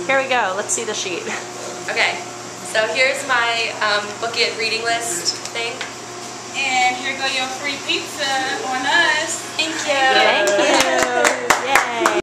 Here we go. Let's see the sheet. Okay, so here's my book it reading list thing. And here go your free pizza on us.